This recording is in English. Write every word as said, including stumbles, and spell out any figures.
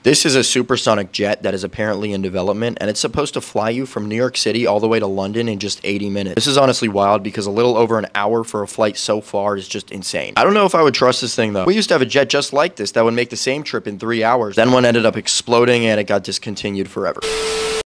This is a supersonic jet that is apparently in development, and it's supposed to fly you from New York City all the way to London in just eighty minutes. This is honestly wild because a little over an hour for a flight so far is just insane. I don't know if I would trust this thing though. We used to have a jet just like this that would make the same trip in three hours. Then one ended up exploding and it got discontinued forever.